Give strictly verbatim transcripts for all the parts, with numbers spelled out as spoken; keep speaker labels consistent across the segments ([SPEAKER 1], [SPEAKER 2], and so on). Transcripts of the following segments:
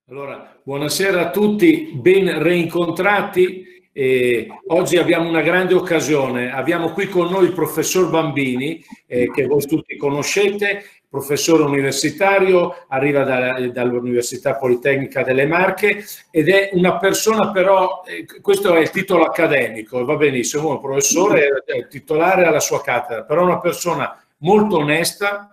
[SPEAKER 1] Allora, buonasera a tutti, ben reincontrati. Eh, oggi abbiamo una grande occasione. Abbiamo qui con noi il professor Bambini, eh, che voi tutti conoscete, professore universitario, arriva da, dall'Università Politecnica delle Marche ed è una persona però, eh, questo è il titolo accademico, va benissimo, un professore è titolare alla sua cattedra, però è una persona molto onesta,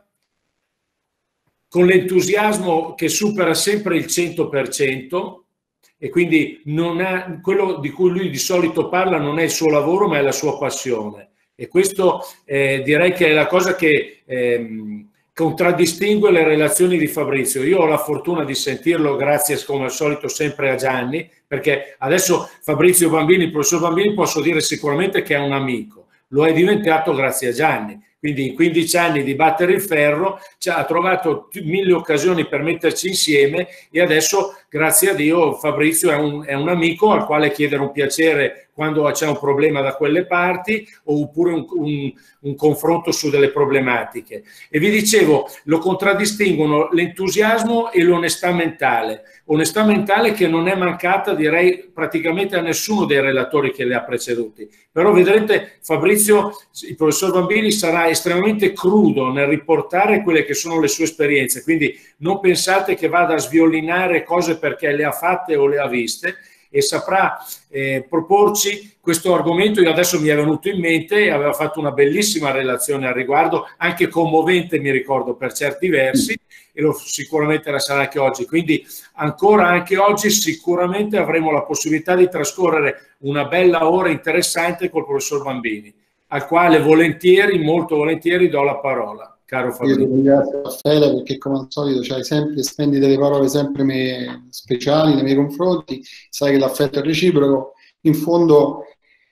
[SPEAKER 1] con l'entusiasmo che supera sempre il cento per cento e quindi non ha, quello di cui lui di solito parla non è il suo lavoro ma è la sua passione, e questo eh, direi che è la cosa che ehm, contraddistingue le relazioni di Fabrizio. Io ho la fortuna di sentirlo grazie come al solito sempre a Gianni, perché adesso Fabrizio Bambini, il professor Bambini, posso dire sicuramente che è un amico, lo è diventato grazie a Gianni. Quindi in quindici anni di battere il ferro ci ha trovato mille occasioni per metterci insieme e adesso, grazie a Dio, Fabrizio è un, è un amico al quale chiedere un piacere quando c'è un problema da quelle parti oppure un, un, un confronto su delle problematiche. E vi dicevo, lo contraddistinguono l'entusiasmo e l'onestà mentale. Onestà mentale che non è mancata, direi, praticamente a nessuno dei relatori che le ha preceduti. Però vedrete, Fabrizio, il professor Bambini, sarà estremamente crudo nel riportare quelle che sono le sue esperienze, quindi non pensate che vada a sviolinare cose perché le ha fatte o le ha viste, e saprà eh, proporci questo argomento. Io adesso mi è venuto in mente, aveva fatto una bellissima relazione al riguardo, anche commovente mi ricordo per certi versi, e lo, sicuramente la sarà anche oggi, quindi ancora anche oggi sicuramente avremo la possibilità di trascorrere una bella ora interessante col professor Bambini, al quale volentieri, molto volentieri do la parola. Caro Fabrizio.
[SPEAKER 2] Io ti ringrazio, Raffaele, perché come al solito c'hai sempre, spendi delle parole sempre me, speciali nei miei confronti, sai che l'affetto è reciproco. In fondo,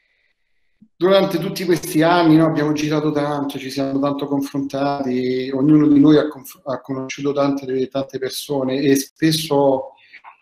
[SPEAKER 2] durante tutti questi anni, no, abbiamo girato tanto, ci siamo tanto confrontati, ognuno di noi ha, ha conosciuto tante, tante persone e spesso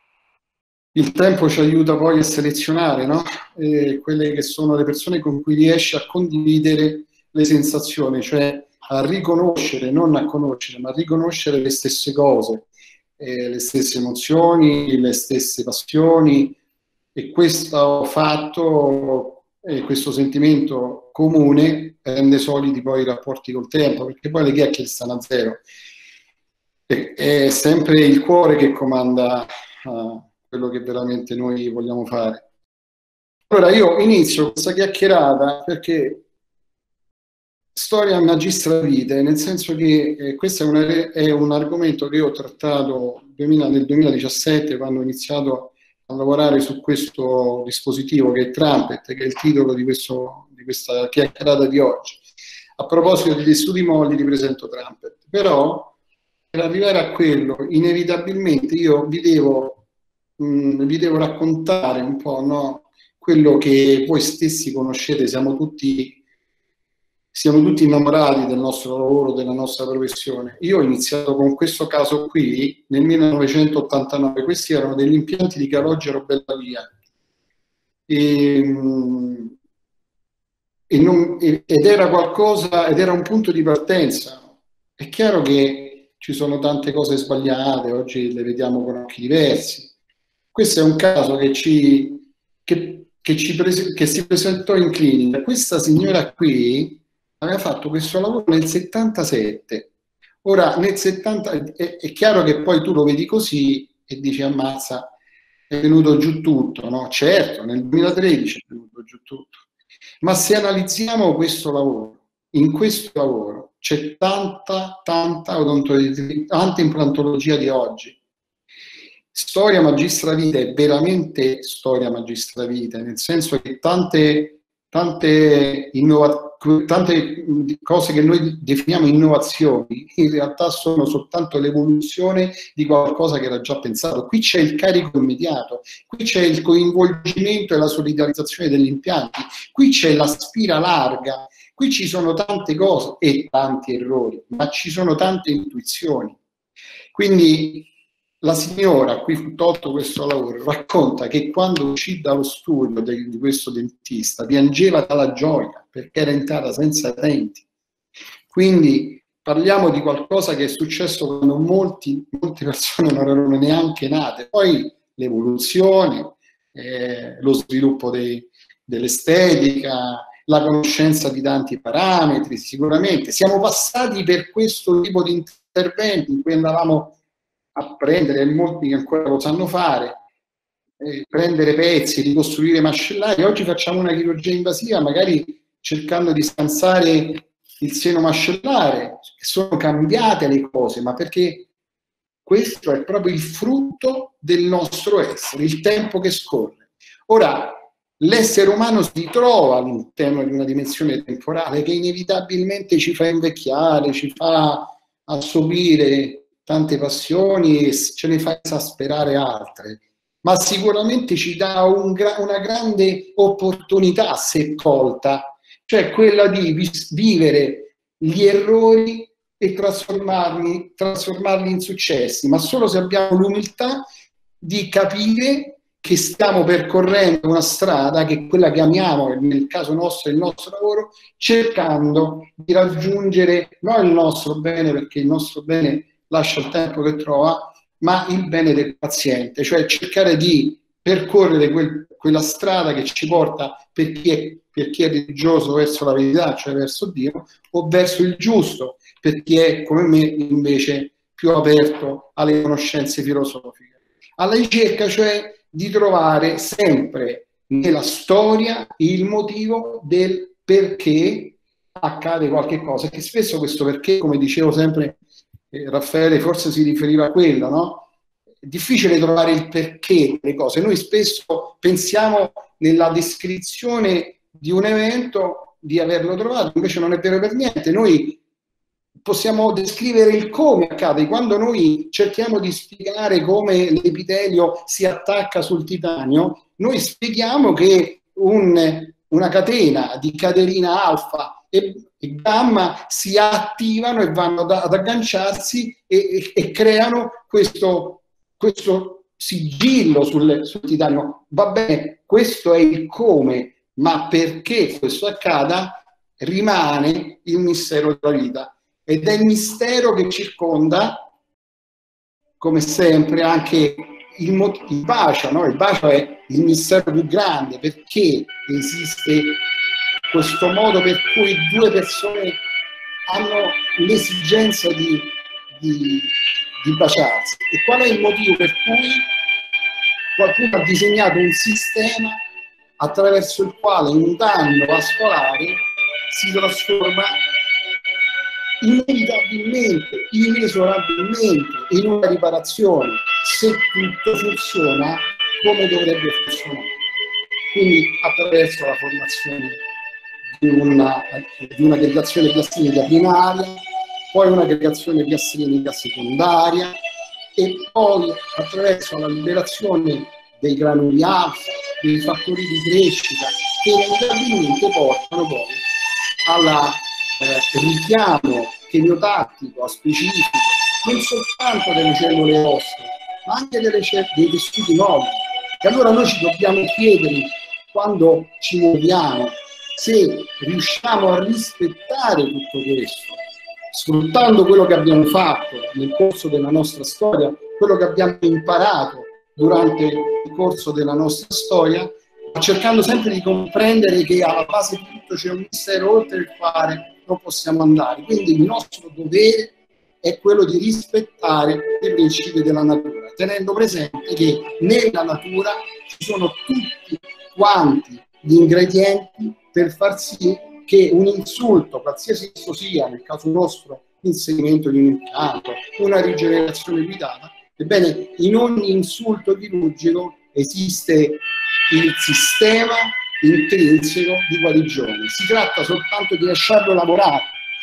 [SPEAKER 2] il tempo ci aiuta poi a selezionare, no? E quelle che sono le persone con cui riesci a condividere le sensazioni, cioè a riconoscere, non a conoscere, ma a riconoscere le stesse cose, eh, le stesse emozioni, le stesse passioni, e questo fatto e questo sentimento comune rende solidi poi i rapporti col tempo, perché poi le chiacchiere stanno a zero. E, è sempre il cuore che comanda uh, quello che veramente noi vogliamo fare. Allora io inizio questa chiacchierata perché storia magistra vitae, nel senso che eh, questo è, una, è un argomento che ho trattato nel duemiladiciassette, quando ho iniziato a lavorare su questo dispositivo che è Trumpet, che è il titolo di, questo, di questa chiacchierata di oggi. A proposito degli studi molli vi presento Trumpet, però per arrivare a quello inevitabilmente io vi devo, mh, vi devo raccontare un po', no? Quello che voi stessi conoscete, siamo tutti Siamo tutti innamorati del nostro lavoro, della nostra professione. Io ho iniziato con questo caso qui nel millenovecentottantanove, questi erano degli impianti di Calogero Bellavia. E, e non, ed era qualcosa, ed era un punto di partenza. È chiaro che ci sono tante cose sbagliate, oggi le vediamo con occhi diversi. Questo è un caso che ci, che, che ci prese, che si presentò in clinica. Questa signora qui aveva fatto questo lavoro nel settantasette. Ora, nel settanta, è, è chiaro che poi tu lo vedi così e dici ammazza, è venuto giù tutto, no? Certo, nel duemilatredici è venuto giù tutto. Ma se analizziamo questo lavoro, in questo lavoro c'è tanta, tanta odontologia, tanta implantologia di oggi. Storia magistra vitae è veramente storia magistra vitae, nel senso che tante, tante innovazioni, tante cose che noi definiamo innovazioni in realtà sono soltanto l'evoluzione di qualcosa che era già pensato. Qui c'è il carico immediato, qui c'è il coinvolgimento e la solidarizzazione degli impianti, qui c'è la spira larga, qui ci sono tante cose e tanti errori, ma ci sono tante intuizioni. Quindi la signora a cui fu tolto questo lavoro racconta che quando uscì dallo studio di, di questo dentista piangeva dalla gioia perché era entrata senza denti. Quindi parliamo di qualcosa che è successo quando molti, molte persone non erano neanche nate. Poi l'evoluzione, eh, lo sviluppo dell'estetica, la conoscenza di tanti parametri, sicuramente. Siamo passati per questo tipo di interventi in cui andavamo a prendere, e molti che ancora lo sanno fare, eh, prendere pezzi, ricostruire mascellari. Oggi facciamo una chirurgia invasiva, magari cercando di scansare il seno mascellare. Sono cambiate le cose, ma perché questo è proprio il frutto del nostro essere, il tempo che scorre. Ora, l'essere umano si trova all'interno di una dimensione temporale che inevitabilmente ci fa invecchiare, ci fa assopire tante passioni e ce ne fa esasperare altre, ma sicuramente ci dà un gra- una grande opportunità, se colta, cioè quella di vivere gli errori e trasformarli, trasformarli in successi, ma solo se abbiamo l'umiltà di capire che stiamo percorrendo una strada che è quella che amiamo, nel caso nostro il nostro lavoro, cercando di raggiungere non il nostro bene, perché il nostro bene lascia il tempo che trova, ma il bene del paziente, cioè cercare di percorrere quel, quella strada che ci porta, per chi, è, per chi è religioso, verso la verità, cioè verso Dio, o verso il giusto, per chi è come me invece più aperto alle conoscenze filosofiche. Alla ricerca, cioè, di trovare sempre nella storia il motivo del perché accade qualche cosa, che spesso questo perché, come dicevo sempre, eh, Raffaele forse si riferiva a quello, no? È difficile trovare il perché delle cose. Noi spesso pensiamo nella descrizione di un evento di averlo trovato, invece non è vero per niente. Noi possiamo descrivere il come accade. Quando noi cerchiamo di spiegare come l'epitelio si attacca sul titanio, noi spieghiamo che un, una catena di catenina alfa e, e gamma si attivano e vanno da, ad agganciarsi e, e, e creano questo, questo sigillo sul, sul titanio. Va bene, questo è il come, ma perché questo accada rimane il mistero della vita. Ed è il mistero che circonda, come sempre, anche il, il bacio, no? Il bacio è il mistero più grande, perché esiste questo modo per cui due persone hanno l'esigenza di, di, di baciarsi. E qual è il motivo per cui qualcuno ha disegnato un sistema attraverso il quale un danno vascolare si trasforma inevitabilmente, inesorabilmente in una riparazione, se tutto funziona come dovrebbe funzionare. Quindi attraverso la formazione di una, di un'aggregazione piastrinica primaria, poi un'aggregazione piastrinica secondaria e poi attraverso la liberazione dei granuli alfa, dei fattori di crescita che inevitabilmente portano poi alla Eh, richiamo chemiotattico a specifico non soltanto delle cellule ossee ma anche delle dei tessuti nuovi. E allora noi ci dobbiamo chiedere, quando ci muoviamo, se riusciamo a rispettare tutto questo, sfruttando quello che abbiamo fatto nel corso della nostra storia, quello che abbiamo imparato durante il corso della nostra storia, cercando sempre di comprendere che alla base di tutto c'è un mistero oltre il quale non possiamo andare. Quindi il nostro dovere è quello di rispettare i principi della natura, tenendo presente che nella natura ci sono tutti quanti gli ingredienti per far sì che un insulto, qualsiasi esso sia, nel caso nostro l'inserimento di un impianto, una rigenerazione guidata, ebbene in ogni insulto chirurgico esiste il sistema intrinseco di guarigione. Si tratta soltanto di lasciarlo lavorare,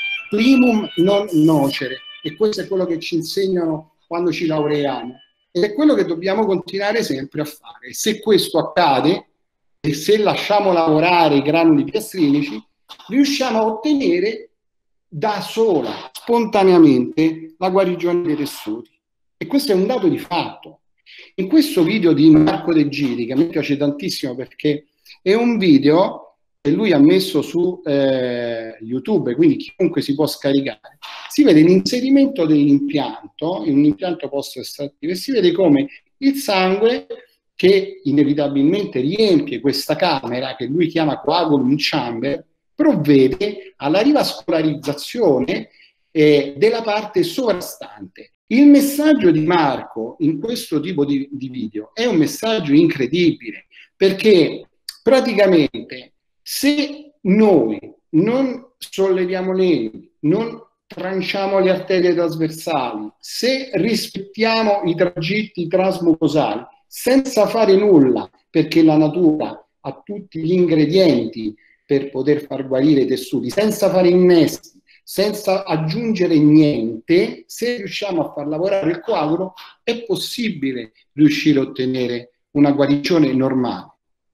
[SPEAKER 2] primum non nocere, e questo è quello che ci insegnano quando ci laureiamo ed è quello che dobbiamo continuare sempre a fare. Se questo accade e se lasciamo lavorare i granuli piastrinici, riusciamo a ottenere da sola, spontaneamente, la guarigione dei tessuti. E questo è un dato di fatto. In questo video di Marco De Giri, che a me piace tantissimo perché è un video che lui ha messo su eh, YouTube, quindi chiunque si può scaricare, si vede l'inserimento dell'impianto, in un impianto post-estrattivo, e si vede come il sangue, che inevitabilmente riempie questa camera, che lui chiama coagulum chamber, provvede alla rivascolarizzazione eh, della parte sovrastante. Il messaggio di Marco in questo tipo di, di video è un messaggio incredibile, perché praticamente se noi non solleviamo neri, non tranciamo le arterie trasversali, se rispettiamo i tragitti trasmucosali, senza fare nulla, perché la natura ha tutti gli ingredienti per poter far guarire i tessuti, senza fare innesti, senza aggiungere niente, se riusciamo a far lavorare il coagulo, è possibile riuscire a ottenere una guarigione normale.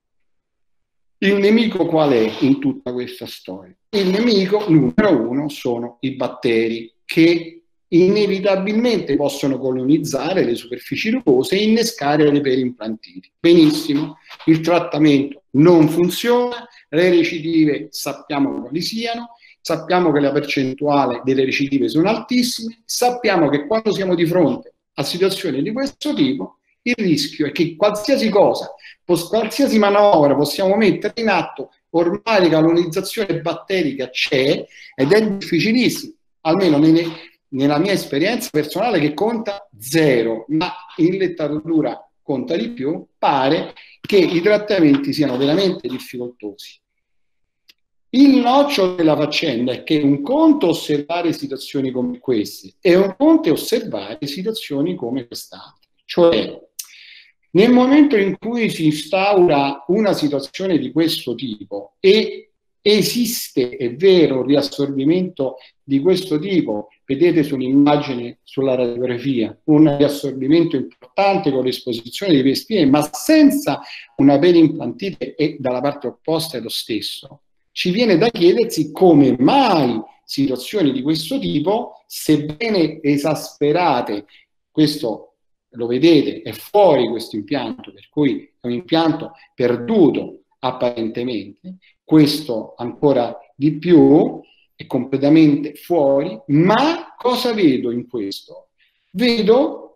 [SPEAKER 2] Il nemico qual è in tutta questa storia? Il nemico numero uno sono i batteri, che inevitabilmente possono colonizzare le superfici rugose e innescare le periimplantiti. Benissimo, il trattamento non funziona, le recidive sappiamo quali siano, sappiamo che la percentuale delle recidive sono altissime, sappiamo che quando siamo di fronte a situazioni di questo tipo, il rischio è che qualsiasi cosa, qualsiasi manovra possiamo mettere in atto, ormai la colonizzazione batterica c'è ed è difficilissimo, almeno nelle, nella mia esperienza personale, che conta zero, ma in letteratura conta di più. Pare che i trattamenti siano veramente difficoltosi. Il nocciolo della faccenda è che un conto osservare situazioni come queste e un conto osservare situazioni come quest'altra. Cioè, nel momento in cui si instaura una situazione di questo tipo e esiste, è vero, un riassorbimento di questo tipo, vedete sull'immagine, sulla radiografia, un riassorbimento importante con l'esposizione di pestine, ma senza una periimplantite, e dalla parte opposta è lo stesso, ci viene da chiedersi come mai situazioni di questo tipo, sebbene esasperate, questo lo vedete, è fuori questo impianto, per cui è un impianto perduto apparentemente, questo ancora di più, è completamente fuori, ma cosa vedo in questo? Vedo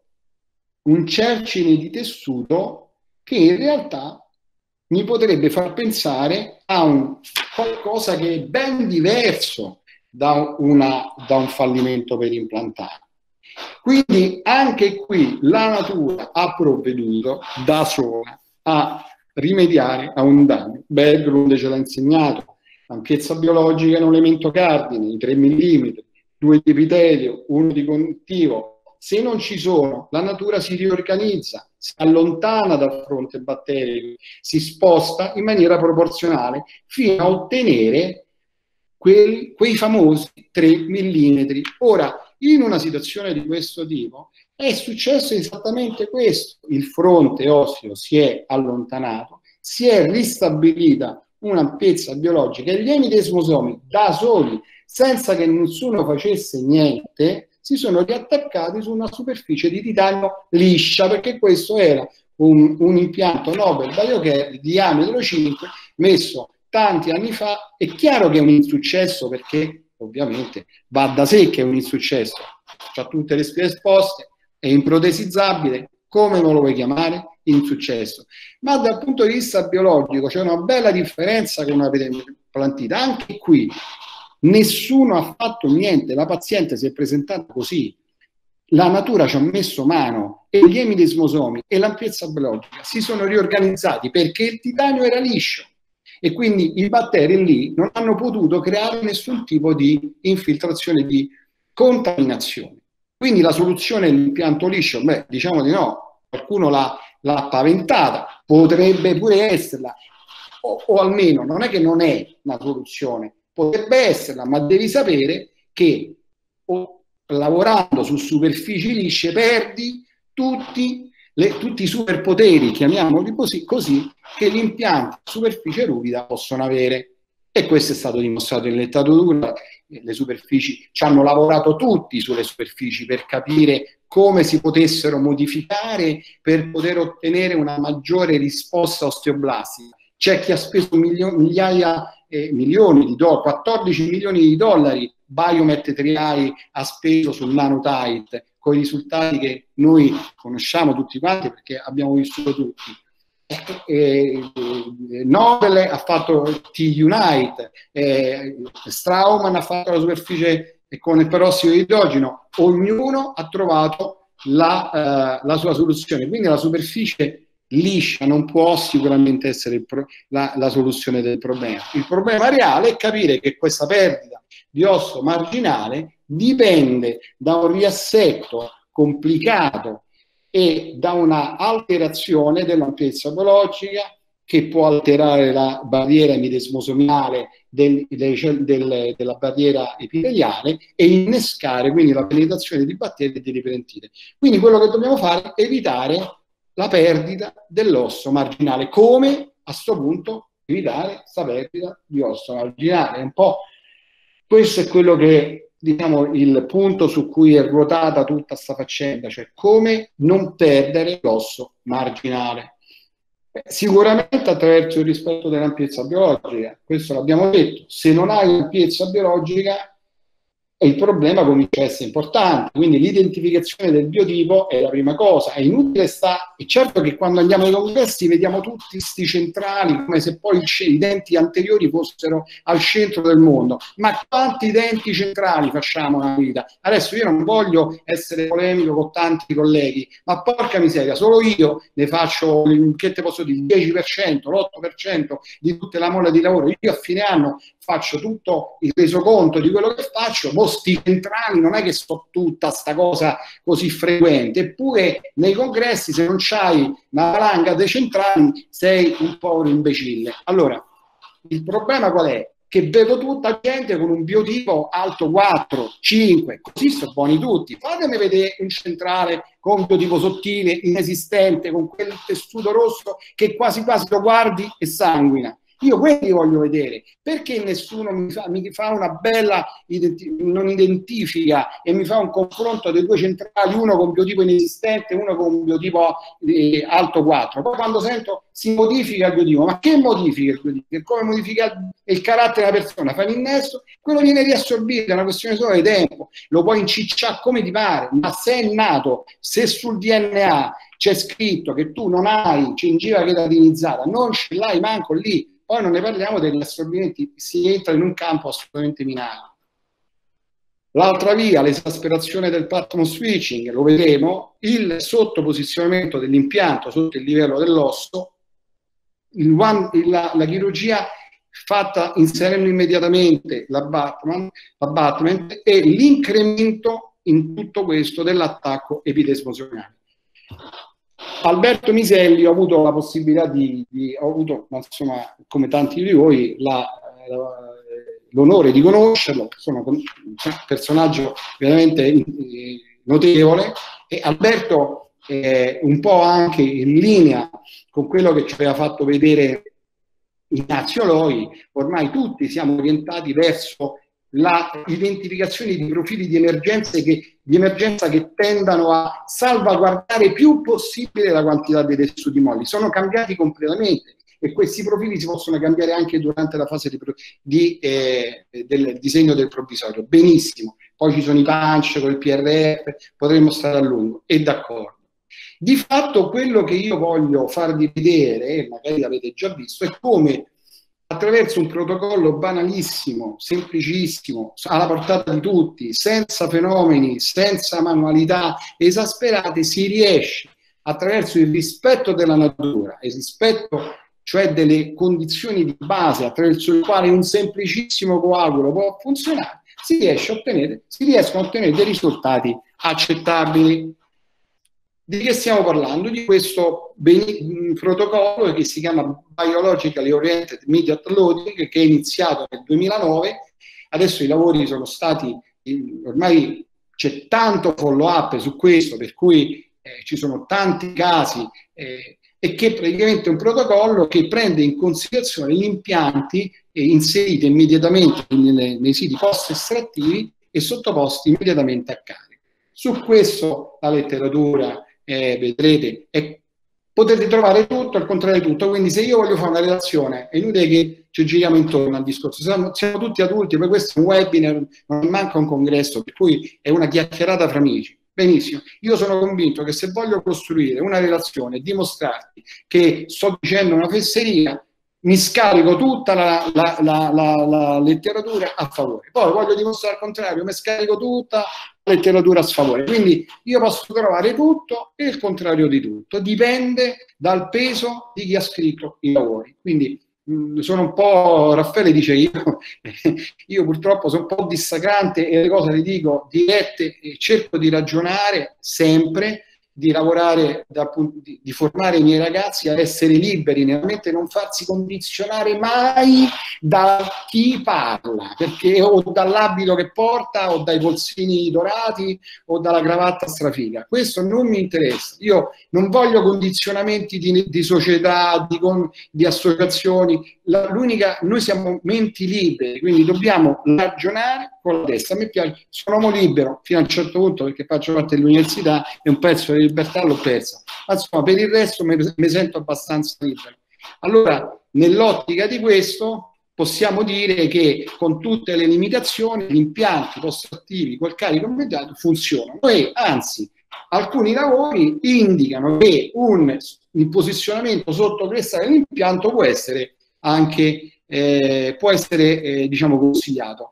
[SPEAKER 2] un cercine di tessuto che in realtà mi potrebbe far pensare a un qualcosa che è ben diverso da, una, da un fallimento periimplantare. Quindi anche qui la natura ha provveduto da sola a rimediare a un danno. Berglund ce l'ha insegnato, l'ampiezza biologica è un elemento cardine, i tre millimetri, due di epitelio, uno di congiuntivo. Se non ci sono, la natura si riorganizza, si allontana dal fronte batterico, si sposta in maniera proporzionale fino a ottenere quei, quei famosi tre millimetri. Ora, in una situazione di questo tipo è successo esattamente questo: il fronte osseo si è allontanato, si è ristabilita un'ampiezza biologica e gli emidesmosomi da soli, senza che nessuno facesse niente, si sono riattaccati su una superficie di titanio liscia, perché questo era un, un impianto Nobel Biocare di diametro cinque messo tanti anni fa. È chiaro che è un insuccesso, perché ovviamente va da sé che è un insuccesso, ha tutte le spie esposte, è improtesizzabile, come non lo vuoi chiamare? Insuccesso. Ma dal punto di vista biologico c'è una bella differenza con una periimplantita. Anche qui nessuno ha fatto niente, la paziente si è presentata così, la natura ci ha messo mano e gli emidesmosomi e l'ampiezza biologica si sono riorganizzati perché il titanio era liscio. E quindi i batteri lì non hanno potuto creare nessun tipo di infiltrazione, di contaminazione. Quindi la soluzione è l'impianto liscio? Beh, diciamo di no, qualcuno l'ha paventata, potrebbe pure esserla, o, o almeno non è che non è una soluzione, potrebbe esserla, ma devi sapere che o, lavorando su superfici lisce perdi tutti Le, tutti i superpoteri, chiamiamoli così, così che gli impianti a superficie ruvida possono avere. E questo è stato dimostrato in letteratura. Le superfici, ci hanno lavorato tutti sulle superfici per capire come si potessero modificare per poter ottenere una maggiore risposta osteoblastica. C'è chi ha speso milio, migliaia, eh, milioni di dollari, quattordici milioni di dollari Biomet Triai ha speso sul NanoTight, con i risultati che noi conosciamo tutti quanti perché abbiamo vissuto tutti. Eh, eh, eh, Nobel ha fatto T-Unite, eh, Straumann ha fatto la superficie con il perossido di idrogeno, ognuno ha trovato la, uh, la sua soluzione, quindi la superficie liscia non può sicuramente essere il pro la, la soluzione del problema. Il problema reale è capire che questa perdita di osso marginale dipende da un riassetto complicato e da una alterazione dell'ampiezza biologica che può alterare la barriera emidesmosomiale del, del, del, della barriera epiteliale e innescare quindi la penetrazione di batteri e di riprentite. Quindi quello che dobbiamo fare è evitare la perdita dell'osso marginale. Come a questo punto evitare questa perdita di osso marginale? Un po' questo è quello che, diciamo, il punto su cui è ruotata tutta questa faccenda, cioè come non perdere l'osso marginale. Sicuramente attraverso il rispetto dell'ampiezza biologica, questo l'abbiamo detto. Se non hai un'ampiezza biologica il problema comincia a essere importante, quindi l'identificazione del biotipo è la prima cosa. È inutile sta, è certo che quando andiamo ai congressi vediamo tutti questi centrali come se poi i denti anteriori fossero al centro del mondo, ma quanti denti centrali facciamo nella vita? Adesso io non voglio essere polemico con tanti colleghi, ma porca miseria, solo io ne faccio, che te posso dire, il dieci per cento, l'otto per cento di tutta la mole di lavoro. Io a fine anno faccio tutto il resoconto di quello che faccio, sti centrali non è che so tutta sta cosa così frequente, eppure nei congressi se non c'hai una valanga dei centrali sei un povero imbecille. Allora, il problema qual è? Che vedo tutta gente con un biotipo alto quattro, cinque, così sono buoni tutti. Fatemi vedere un centrale con un biotipo sottile, inesistente, con quel tessuto rosso che quasi quasi lo guardi e sanguina. Io quelli voglio vedere, perché nessuno mi fa, mi fa una bella, identi non identifica e mi fa un confronto dei due centrali, uno con biotipo inesistente, uno con un biotipo eh, alto quattro. Poi quando sento si modifica il biotipo, ma che modifica il biotipo? Come modifica il carattere della persona? Fai l'innesto, quello viene riassorbito, è una questione solo di tempo, lo puoi incicciare come ti pare, ma se è nato, se sul D N A c'è scritto che tu non hai gingiva cheratinizzata, non ce l'hai manco lì. Poi non ne parliamo degli assorbimenti, si entra in un campo assolutamente minato. L'altra via, l'esasperazione del pattern switching, lo vedremo, il sottoposizionamento dell'impianto sotto il livello dell'osso, la, la chirurgia fatta inserendo immediatamente l'abbattement e l'incremento in tutto questo dell'attacco epidesmosomiale. Alberto Miselli, ho avuto la possibilità di, di ho avuto, insomma, come tanti di voi, l'onore di conoscerlo, sono un personaggio veramente notevole, e Alberto è un po' anche in linea con quello che ci aveva fatto vedere Ignazio Loi. Ormai tutti siamo orientati verso la identificazione di profili di emergenza che, di emergenza che tendano a salvaguardare più possibile la quantità dei tessuti molli. Sono cambiati completamente e questi profili si possono cambiare anche durante la fase di, di, eh, del disegno del provvisorio. Benissimo, poi ci sono i punch con il P R F, potremmo stare a lungo, e d'accordo. Di fatto quello che io voglio farvi vedere, e magari l'avete già visto, è come attraverso un protocollo banalissimo, semplicissimo, alla portata di tutti, senza fenomeni, senza manualità esasperate, si riesce attraverso il rispetto della natura, il rispetto cioè delle condizioni di base attraverso il quale un semplicissimo coagulo può funzionare, si riesce a ottenere, si riescono a ottenere dei risultati accettabili. Di che stiamo parlando? Di questo protocollo che si chiama Biologically Oriented Immediate Loading, che è iniziato nel duemilanove. Adesso i lavori sono stati, ormai c'è tanto follow up su questo, per cui eh, ci sono tanti casi, eh, e che praticamente è un protocollo che prende in considerazione gli impianti eh, inseriti immediatamente nei, nei siti post-estrattivi e sottoposti immediatamente a carico. Su questo la letteratura, Eh, vedrete, è potete trovare tutto al contrario di tutto. Quindi se io voglio fare una relazione, è inutile che ci giriamo intorno al discorso, siamo, siamo tutti adulti, poi questo è un webinar, non manca un congresso, per cui è una chiacchierata fra amici. Benissimo, io sono convinto che se voglio costruire una relazione e dimostrarti che sto dicendo una fesseria, mi scarico tutta la, la, la, la, la letteratura a favore. Poi voglio dimostrare al contrario, mi scarico tutta la letteratura a sfavore. Quindi io posso trovare tutto e il contrario di tutto. Dipende dal peso di chi ha scritto i lavori. Quindi mh, sono un po', Raffaele dice io, io purtroppo sono un po' dissacrante e le cose le dico dirette e cerco di ragionare sempre, di lavorare, da, di, di formare i miei ragazzi a essere liberi, veramente non farsi condizionare mai da chi parla, perché o dall'abito che porta, o dai polsini dorati, o dalla cravatta strafiga. Questo non mi interessa. Io non voglio condizionamenti di, di società, di, con, di associazioni. L'unica, noi siamo menti liberi, quindi dobbiamo ragionare con la testa. A me piace, sono uomo libero fino a un certo punto perché faccio parte dell'università e un pezzo di libertà l'ho persa. Ma insomma, per il resto mi, mi sento abbastanza libero. Allora, nell'ottica di questo, possiamo dire che con tutte le limitazioni gli impianti post-attivi col carico immediato funzionano e anzi alcuni lavori indicano che un, il posizionamento sotto crestale dell'impianto può essere anche eh, può essere eh, diciamo consigliato.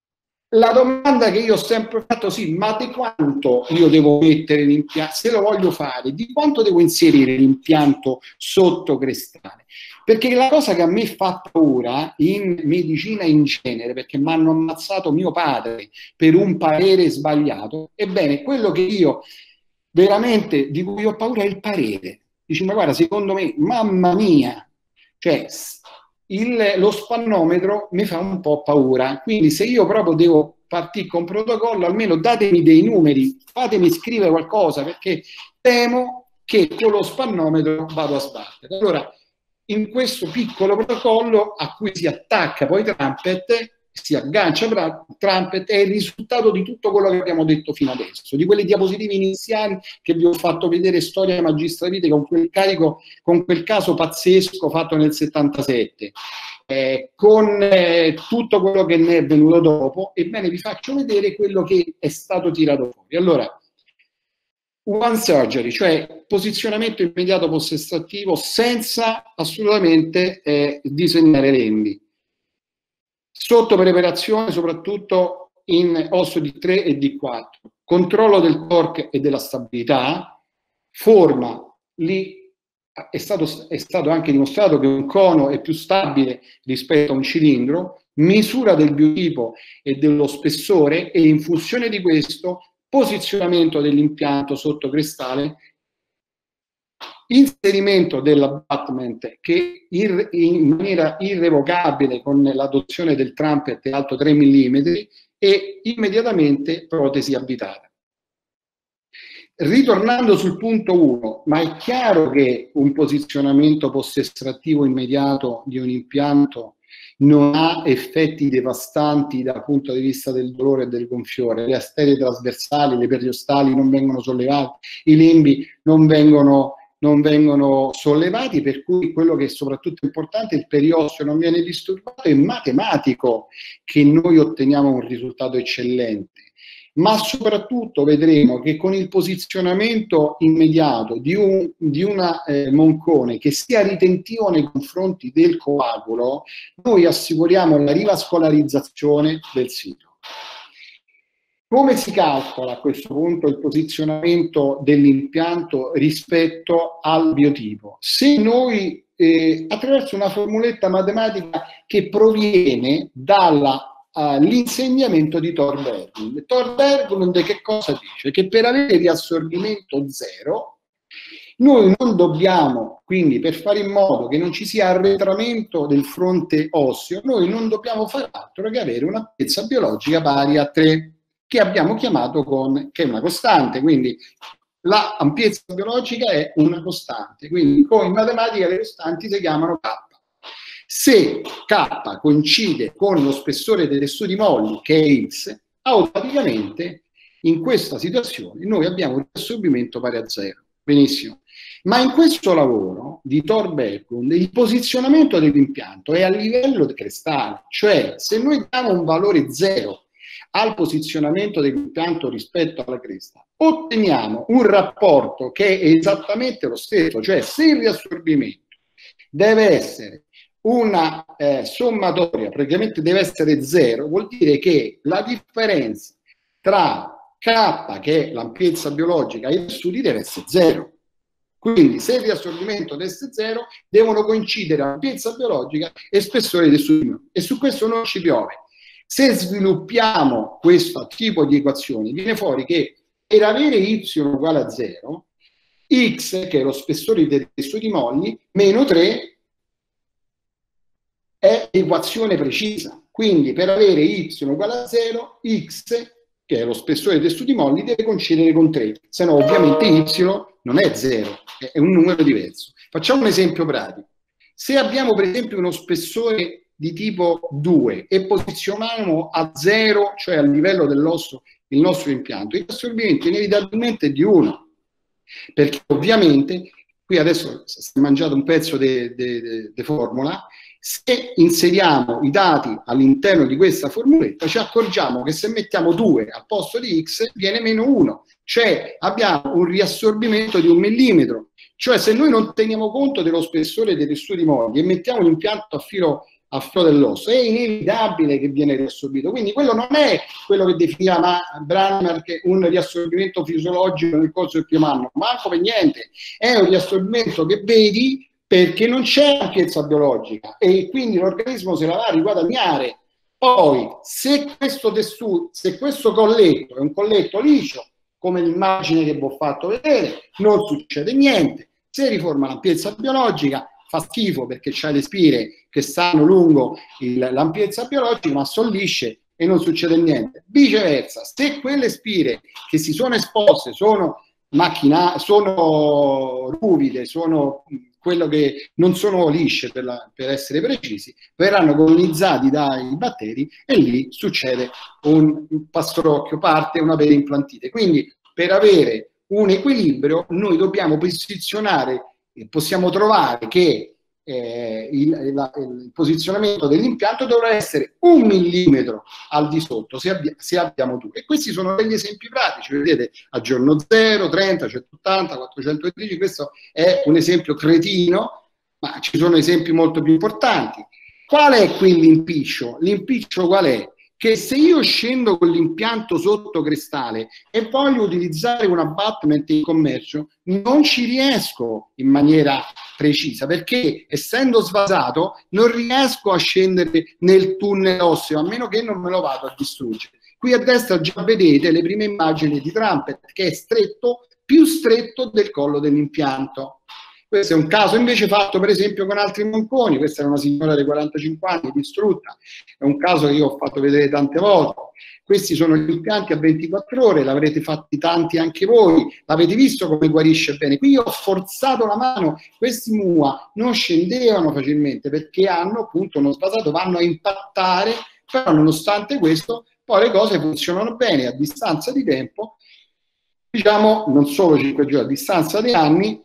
[SPEAKER 2] La domanda che io ho sempre fatto, sì, ma di quanto io devo mettere l'impianto, se lo voglio fare, di quanto devo inserire l'impianto sotto crestale? Perché la cosa che a me fa paura in medicina in genere, perché mi hanno ammazzato mio padre per un parere sbagliato, ebbene, quello che io veramente, di cui ho paura è il parere. Dici, ma guarda, secondo me, mamma mia, cioè il, lo spannometro mi fa un po' paura. Quindi se io proprio devo partire con un protocollo, almeno datemi dei numeri, fatemi scrivere qualcosa, perché temo che con lo spannometro vado a sbattere. Allora, in questo piccolo protocollo a cui si attacca poi Trumpet, si aggancia Trumpet, è il risultato di tutto quello che abbiamo detto fino adesso, di quelle diapositive iniziali che vi ho fatto vedere, storia magistravite, con quel carico, con quel caso pazzesco fatto nel settantasette, eh, con eh, tutto quello che ne è venuto dopo. Ebbene, vi faccio vedere quello che è stato tirato fuori. Allora, one surgery, cioè posizionamento immediato post-estrattivo senza assolutamente eh, disegnare lembi. Sotto preparazione soprattutto in osso D tre e D quattro. Controllo del torque e della stabilità. Forma, lì è stato, è stato anche dimostrato che un cono è più stabile rispetto a un cilindro. Misura del biotipo e dello spessore e in funzione di questo posizionamento dell'impianto sotto crestale, inserimento dell'abbatment che in, in maniera irrevocabile con l'adozione del Trumpet alto tre millimetri e immediatamente protesi abitata. Ritornando sul punto uno, ma è chiaro che un posizionamento post-estrattivo immediato di un impianto non ha effetti devastanti dal punto di vista del dolore e del gonfiore. Le arterie trasversali, le periostali non vengono sollevate, i lembi non vengono, non vengono sollevati, per cui quello che è soprattutto importante, il periosseo non viene disturbato, è matematico che noi otteniamo un risultato eccellente. Ma soprattutto vedremo che con il posizionamento immediato di, un, di una eh, moncone che sia ritentivo nei confronti del coagulo, noi assicuriamo la rivascolarizzazione del sito. Come si calcola a questo punto il posizionamento dell'impianto rispetto al biotipo? Se noi, eh, attraverso una formuletta matematica che proviene dalla Uh, l'insegnamento di Thor Berglund. Thor Berglund che cosa dice? Che per avere riassorbimento zero noi non dobbiamo, quindi per fare in modo che non ci sia arretramento del fronte osseo, noi non dobbiamo fare altro che avere un'ampiezza biologica pari a tre, che abbiamo chiamato con, che è una costante, quindi l'ampiezza biologica è una costante, quindi come in matematica le costanti si chiamano K. Se K coincide con lo spessore dei tessuti molli, che è X, automaticamente in questa situazione noi abbiamo un riassorbimento pari a zero. Benissimo. Ma in questo lavoro di Thor Backlund il posizionamento dell'impianto è a livello crestale, cioè se noi diamo un valore zero al posizionamento dell'impianto rispetto alla cresta, otteniamo un rapporto che è esattamente lo stesso, cioè se il riassorbimento deve essere una eh, sommatoria, praticamente deve essere zero, vuol dire che la differenza tra K, che è l'ampiezza biologica, e i tessuti deve essere zero. Quindi se il riassorbimento deve essere zero, devono coincidere ampiezza biologica e spessore dei tessuti. E su questo non ci piove. Se sviluppiamo questo tipo di equazioni, viene fuori che per avere y uguale a zero, x, che è lo spessore dei tessuti molli, meno tre è l'equazione precisa. Quindi per avere y uguale a zero, x, che è lo spessore dei tessuti molli, deve coincidere con tre, se no ovviamente y non è zero, è un numero diverso. Facciamo un esempio pratico. Se abbiamo per esempio uno spessore di tipo due e posizioniamo a zero, cioè a livello dell'osso, il nostro impianto, il assorbimento inevitabilmente è di uno, perché ovviamente, qui adesso si è mangiato un pezzo di formula, se inseriamo i dati all'interno di questa formuletta ci accorgiamo che se mettiamo due al posto di x viene meno uno, cioè abbiamo un riassorbimento di un millimetro, cioè se noi non teniamo conto dello spessore dei tessuti molli e mettiamo l'impianto a filo a filo dell'osso, è inevitabile che viene riassorbito. Quindi quello non è quello che definiva Branner che un riassorbimento fisiologico nel corso del primo anno, manco per niente, è un riassorbimento che vedi perché non c'è ampiezza biologica e quindi l'organismo se la va a riguadagnare. Poi se questo tessuto, se questo colletto è un colletto liscio, come l'immagine che vi ho fatto vedere, non succede niente. Se riforma l'ampiezza biologica fa schifo perché c'è le spire che stanno lungo l'ampiezza biologica, ma sono lisce e non succede niente. Viceversa, se quelle spire che si sono esposte sono macchina, sono ruvide, sono quello che non sono lisce per, la, per essere precisi, verranno colonizzati dai batteri e lì succede un pastrocchio, parte una periimplantite. Quindi per avere un equilibrio noi dobbiamo posizionare, possiamo trovare che eh, il, la, il posizionamento dell'impianto dovrà essere un millimetro al di sotto se, abbi se abbiamo due. E questi sono degli esempi pratici, vedete, a giorno zero, trenta, centottanta, quattrocentotredici, questo è un esempio cretino, ma ci sono esempi molto più importanti. Qual è qui l'impiccio? L'impiccio qual è? Che se io scendo con l'impianto sotto crestale e voglio utilizzare un abbattement in commercio, non ci riesco in maniera precisa, perché essendo svasato non riesco a scendere nel tunnel osseo, a meno che non me lo vado a distruggere. Qui a destra già vedete le prime immagini di Trumpet, che è stretto, più stretto del collo dell'impianto. Questo è un caso invece fatto per esempio con altri monconi. Questa è una signora di quarantacinque anni distrutta, è un caso che io ho fatto vedere tante volte. Questi sono gli impianti a ventiquattro ore, l'avrete fatti tanti anche voi, l'avete visto come guarisce bene. Qui io ho forzato la mano, questi M U A non scendevano facilmente perché hanno appunto uno svasato, vanno a impattare, però nonostante questo poi le cose funzionano bene a distanza di tempo, diciamo non solo cinque giorni, a distanza di anni.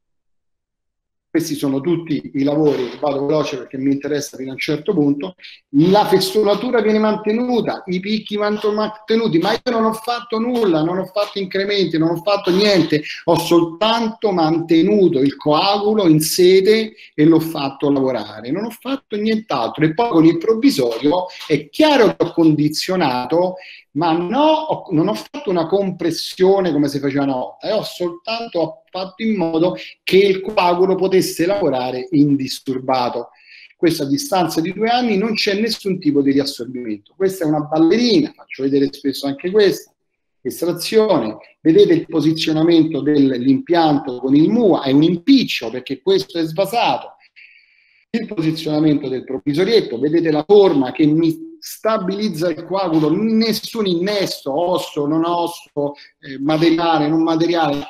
[SPEAKER 2] Questi sono tutti i lavori, vado veloce perché mi interessa fino a un certo punto, la festolatura viene mantenuta, i picchi vanno mantenuti, ma io non ho fatto nulla, non ho fatto incrementi, non ho fatto niente, ho soltanto mantenuto il coagulo in sede e l'ho fatto lavorare, non ho fatto nient'altro. E poi con il provvisorio è chiaro che ho condizionato, ma no, non ho fatto una compressione come si faceva una volta, e ho soltanto fatto in modo che il coagulo potesse lavorare indisturbato. Questo a distanza di due anni non c'è nessun tipo di riassorbimento. Questa è una ballerina, faccio vedere spesso anche questa, estrazione, vedete il posizionamento dell'impianto con il M U A, è un impiccio perché questo è svasato. Il posizionamento del provvisorietto, vedete la forma che mi stabilizza il coagulo, nessun innesto, osso, non osso, eh, materiale, non materiale,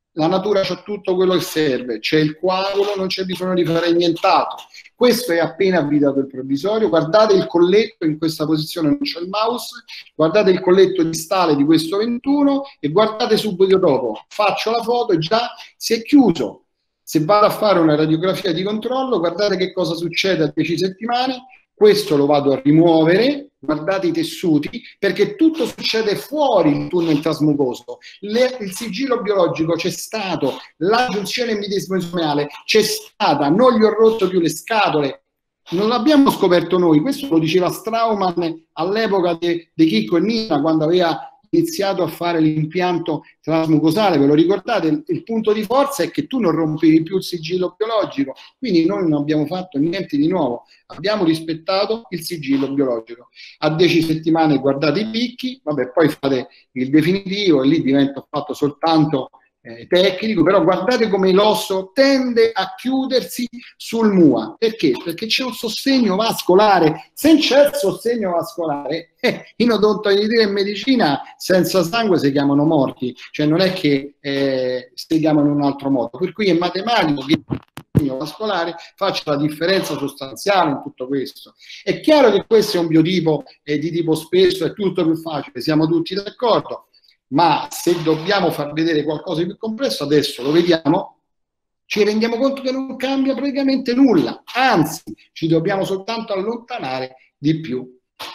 [SPEAKER 2] la natura c'ha tutto quello che serve, c'è il coagulo, non c'è bisogno di fare nient'altro. Questo è appena avvitato il provvisorio. Guardate il colletto, in questa posizione non c'è il mouse, guardate il colletto distale di questo ventuno e guardate subito dopo. Faccio la foto e già si è chiuso. Se vado a fare una radiografia di controllo, guardate che cosa succede a dieci settimane. Questo lo vado a rimuovere, guardate i tessuti, perché tutto succede fuori il tunnel trasmucoso. Le, il sigillo biologico c'è stato, la giunzione midismosomale c'è stata, non gli ho rotto più le scatole, non l'abbiamo scoperto noi, questo lo diceva Straumann all'epoca di Chicco e Nina, quando aveva iniziato a fare l'impianto trasmucosale. Ve lo ricordate? Il, il punto di forza è che tu non rompevi più il sigillo biologico, quindi noi non abbiamo fatto niente di nuovo, abbiamo rispettato il sigillo biologico. A dieci settimane guardate i picchi, vabbè, poi fate il definitivo e lì diventa fatto soltanto eh, tecnico, però guardate come l'osso tende a chiudersi sul M U A. Perché? Perché c'è un sostegno vascolare. Se c'è il sostegno vascolare, eh, in odontoiatria e medicina senza sangue si chiamano morti, cioè non è che eh, si chiamano in un altro modo, per cui è matematico che il vascolare faccia la differenza sostanziale in tutto questo. È chiaro che questo è un biotipo eh, di tipo spesso, è tutto più facile, siamo tutti d'accordo, ma se dobbiamo far vedere qualcosa di più complesso, adesso lo vediamo, ci rendiamo conto che non cambia praticamente nulla, anzi ci dobbiamo soltanto allontanare di più.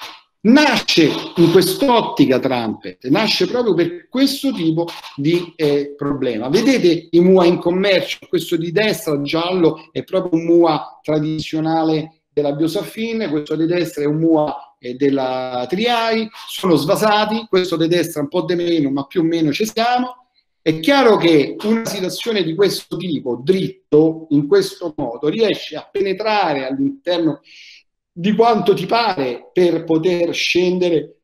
[SPEAKER 2] Nasce in quest'ottica Trumpet, nasce proprio per questo tipo di eh, problema. Vedete i M U A in commercio, questo di destra, giallo, è proprio un M U A tradizionale della Biosafin, questo di destra è un M U A eh, della Triai, sono svasati, questo di destra un po' di meno, ma più o meno ci siamo. È chiaro che una situazione di questo tipo, dritto, in questo modo, riesce a penetrare all'interno di quanto ti pare per poter scendere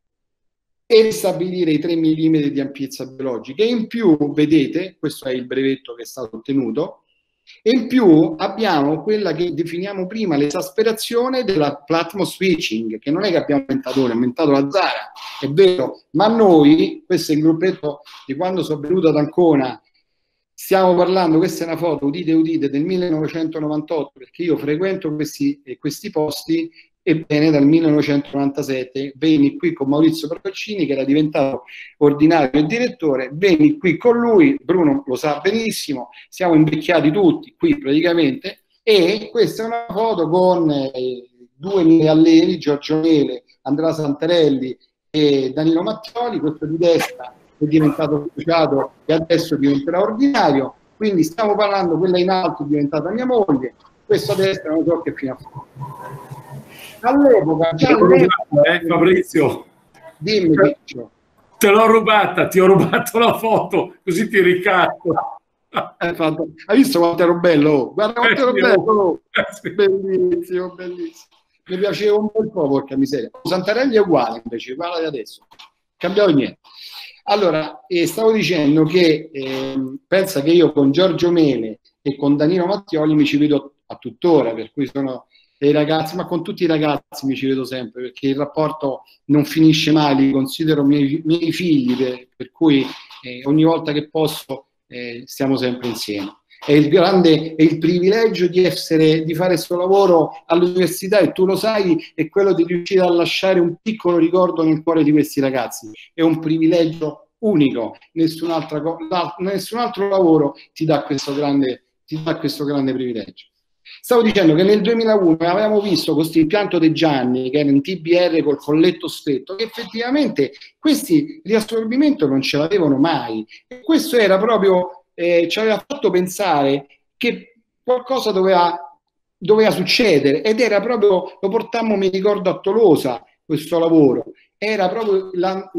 [SPEAKER 2] e stabilire i tre millimetri di ampiezza biologica. E in più, vedete, questo è il brevetto che è stato ottenuto, e in più abbiamo quella che definiamo prima l'esasperazione della plasma switching, che non è che abbiamo inventato noi, ha inventato la Zara, è vero, ma noi, questo è il gruppetto di quando sono venuto ad Ancona, stiamo parlando, questa è una foto, udite udite, del millenovecentonovantotto, perché io frequento questi, eh, questi posti, ebbene dal millenovecentonovantasette venni qui con Maurizio Procaccini, che era diventato ordinario e direttore, venni qui con lui, Bruno lo sa benissimo, siamo invecchiati tutti qui praticamente, e questa è una foto con eh, due miei allievi, Giorgio Mele, Andrea Santarelli e Danilo Mattioli. Questo di destra è diventato associato e adesso diventerà ordinario, quindi stiamo parlando, quella in alto è diventata mia moglie, questo a destra non so che fine ha fatto. All'epoca già
[SPEAKER 1] rubata, eh, Fabrizio,
[SPEAKER 2] dimmi, Piccio.
[SPEAKER 1] Te l'ho rubata, ti ho rubato la foto, così ti ricatto.
[SPEAKER 2] Hai, fatto... Hai visto quanto ero bello? Guarda quanto eh, ero sì, bello, eh, sì. Bellissimo, bellissimo. Mi piaceva un bel po', porca miseria. Santarelli è uguale invece, guarda di adesso, cambiato niente. Allora, eh, stavo dicendo che eh, pensa che io con Giorgio Mele e con Danilo Mattioli mi ci vedo a tuttora, per cui sono dei ragazzi, ma con tutti i ragazzi mi ci vedo sempre, perché il rapporto non finisce mai, li considero miei, miei figli, per, per cui eh, ogni volta che posso eh, stiamo sempre insieme. È il grande, è il privilegio di essere, di fare questo lavoro all'università, e tu lo sai, è quello di riuscire a lasciare un piccolo ricordo nel cuore di questi ragazzi. È un privilegio unico, nessun altro, nessun altro lavoro ti dà questo grande, ti dà questo grande privilegio. Stavo dicendo che nel duemilauno avevamo visto questo impianto De Gianni, che era in T B R col colletto stretto, che effettivamente questi riassorbimento non ce l'avevano mai, e questo era proprio, eh, ci aveva fatto pensare che qualcosa doveva, doveva succedere, ed era proprio, lo portammo, mi ricordo, a Tolosa questo lavoro, era proprio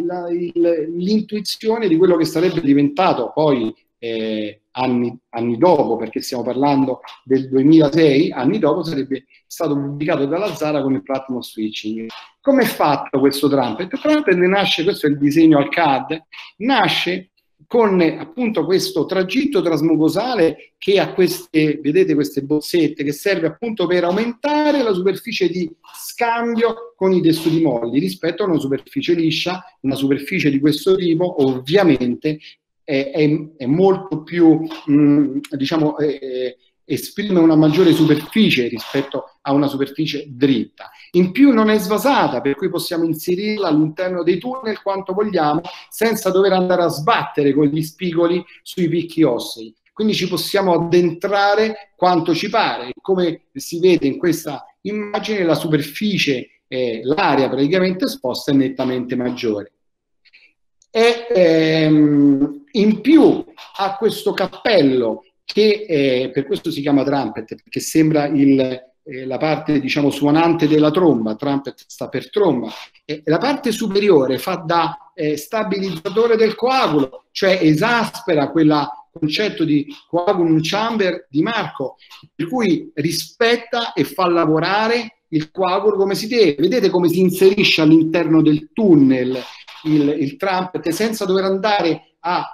[SPEAKER 2] l'intuizione di quello che sarebbe diventato poi eh, anni, anni dopo, perché stiamo parlando del duemilasei, anni dopo sarebbe stato pubblicato dalla Zara con il plasma switching. Come è fatto questo Trumpet? Trumpet nasce, questo è il disegno al C A D, nasce con appunto questo tragitto trasmucosale che ha queste, vedete, queste bozzette, che serve appunto per aumentare la superficie di scambio con i tessuti molli rispetto a una superficie liscia. Una superficie di questo tipo ovviamente è, è, è molto più, mh, diciamo, eh, esprime una maggiore superficie rispetto a una superficie dritta. In più non è svasata, per cui possiamo inserirla all'interno dei tunnel quanto vogliamo, senza dover andare a sbattere con gli spigoli sui picchi ossei. Quindi ci possiamo addentrare quanto ci pare. Come si vede in questa immagine, la superficie, eh, l'area praticamente esposta è nettamente maggiore. E ehm, in più ha questo cappello che eh, per questo si chiama trumpet, perché sembra il, eh, la parte, diciamo, suonante della tromba. Trumpet sta per tromba, e la parte superiore fa da eh, stabilizzatore del coagulo, cioè esaspera quel concetto di coagulum chamber di Marco, per cui rispetta e fa lavorare il coagulo come si deve. Vedete come si inserisce all'interno del tunnel il, il trumpet senza dover andare a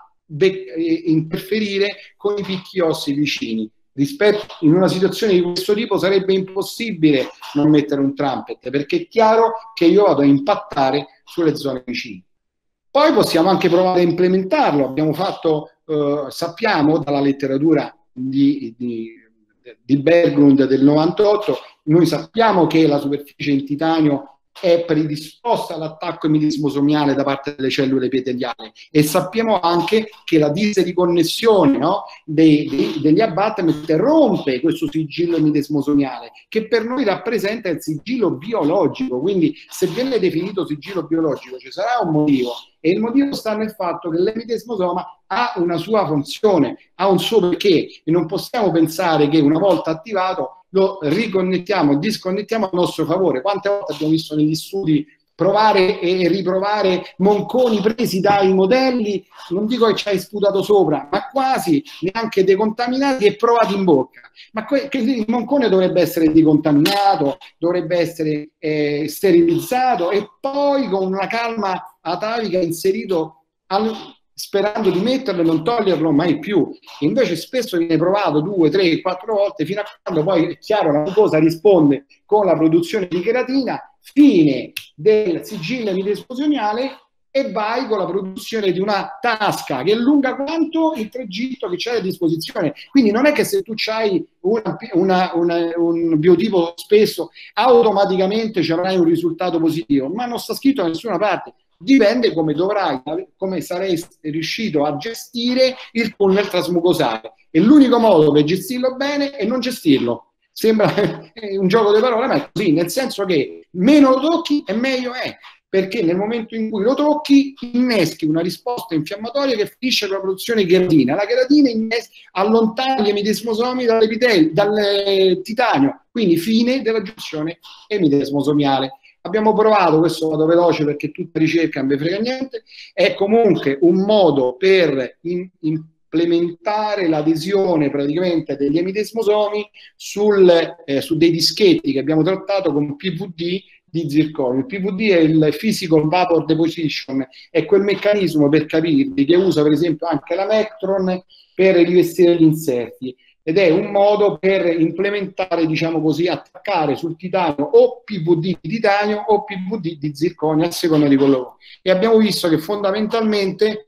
[SPEAKER 2] interferire con i picchi ossei vicini. Rispetto, in una situazione di questo tipo sarebbe impossibile non mettere un trumpet, perché è chiaro che io vado a impattare sulle zone vicine. Poi possiamo anche provare a implementarlo. Abbiamo fatto, eh, sappiamo dalla letteratura di, di, di Berglund del novantotto, noi sappiamo che la superficie in titanio è predisposta all'attacco emidesmosomiale da parte delle cellule epiteliali, e sappiamo anche che la disriconnessione, no, dei, dei, degli abbattimenti rompe questo sigillo emidesmosomiale, che per noi rappresenta il sigillo biologico. Quindi se viene definito sigillo biologico ci sarà un motivo, e il motivo sta nel fatto che l'emidesmosoma ha una sua funzione, ha un suo perché, e non possiamo pensare che una volta attivato lo riconnettiamo, disconnettiamo a nostro favore. Quante volte abbiamo visto negli studi provare e riprovare monconi presi dai modelli, non dico che ci hai sputato sopra, ma quasi, neanche decontaminati, e provati in bocca. Ma que- che il moncone dovrebbe essere decontaminato, dovrebbe essere eh, sterilizzato, e poi con una calma atavica inserito al, sperando di metterlo e non toglierlo mai più. Invece spesso viene provato due, tre, quattro volte, fino a quando poi è chiaro la mucosa risponde con la produzione di cheratina, fine del sigillo emidesmosomiale, e vai con la produzione di una tasca che è lunga quanto il tragitto che c'è a disposizione. Quindi non è che se tu hai una, una, una, un biotipo spesso automaticamente ci avrai un risultato positivo, ma non sta scritto da nessuna parte. Dipende come dovrai, come sarei riuscito a gestire il tunnel trasmucosale, e l'unico modo per gestirlo bene è non gestirlo. Sembra un gioco di parole, ma è così, nel senso che meno lo tocchi e meglio è, perché nel momento in cui lo tocchi inneschi una risposta infiammatoria che finisce con la produzione di cheratina. La cheratina allontana gli emidesmosomi dall'epitelio, dal titanio, quindi fine della giunzione emidesmosomiale. Abbiamo provato, questo vado veloce perché tutta ricerca non mi frega niente, è comunque un modo per in, implementare l'adesione praticamente degli emidesmosomi sul, eh, su dei dischetti che abbiamo trattato con P V D di zirconio. Il P V D è il Physical Vapor Deposition, è quel meccanismo, per capirvi, che usa per esempio anche la Mectron per rivestire gli inserti, ed è un modo per implementare, diciamo così, attaccare sul titanio o P V D di titanio o P V D di zirconio, a seconda di quello. E abbiamo visto che fondamentalmente